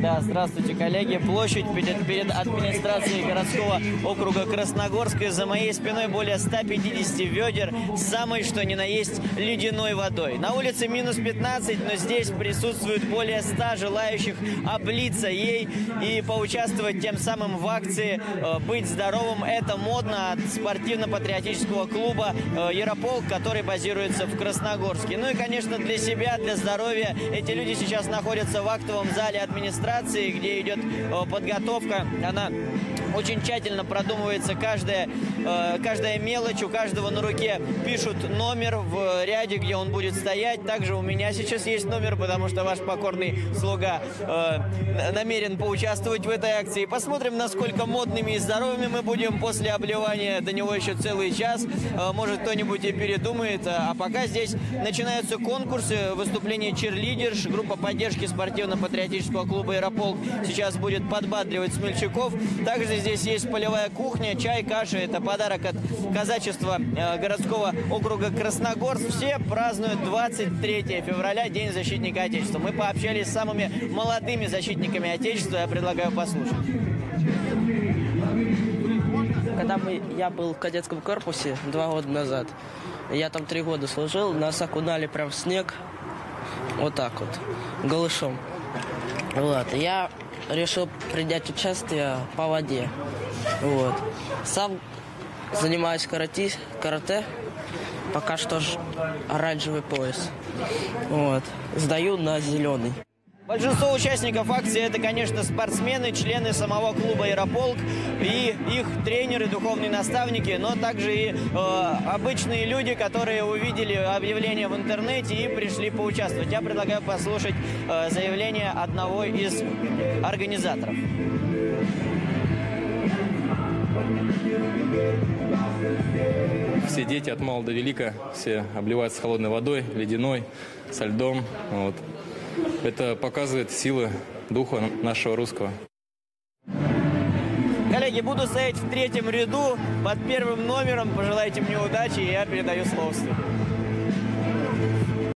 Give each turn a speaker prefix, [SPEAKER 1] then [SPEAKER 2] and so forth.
[SPEAKER 1] Да, здравствуйте, коллеги. Площадь перед администрацией городского округа Красногорска. За моей спиной более 150 ведер с самой, что ни на есть, ледяной водой. На улице минус 15, но здесь присутствует более 100 желающих облиться ей и поучаствовать тем самым в акции «Быть здоровым». Это модно от спортивно-патриотического клуба «Ярополк», который базируется в Красногорске. Ну и, конечно, для себя, для здоровья эти люди сейчас находятся в актовом зале администрации, где идет подготовка. Она очень тщательно продумывается, каждая мелочь, у каждого на руке пишут номер в ряде, где он будет стоять. Также у меня сейчас есть номер, потому что ваш покорный слуга намерен поучаствовать в этой акции. Посмотрим, насколько модными и здоровыми мы будем после обливания. До него еще целый час. Может, кто-нибудь и передумает. А пока здесь начинаются конкурсы, выступления чирлидерш, группа поддержки спортивно-патриотического клуба «Ярополк» сейчас будет подбадривать смельчаков. Также здесь есть полевая кухня, чай, каша. Это подарок от казачества городского округа Красногорск. Все празднуют 23 февраля, День защитника Отечества. Мы пообщались с самыми молодыми защитниками Отечества. Я предлагаю послушать.
[SPEAKER 2] Когда я был в кадетском корпусе 2 года назад, я там 3 года служил, нас окунали прям в снег, вот так вот, голышом. Вот. Я решил принять участие по воде. Вот. Сам занимаюсь карате, пока что оранжевый пояс. Вот. Сдаю на зеленый.
[SPEAKER 1] Большинство участников акции – это, конечно, спортсмены, члены самого клуба «Ярополк» и их тренеры, духовные наставники, но также и обычные люди, которые увидели объявление в интернете и пришли поучаствовать. Я предлагаю послушать заявление одного из организаторов.
[SPEAKER 3] Все дети от мала до велика, все обливаются холодной водой, ледяной, со льдом. Вот. Это показывает силы духа нашего русского.
[SPEAKER 1] Коллеги, буду стоять в 3-м ряду под 1-м номером. Пожелайте мне удачи, и я передаю слово.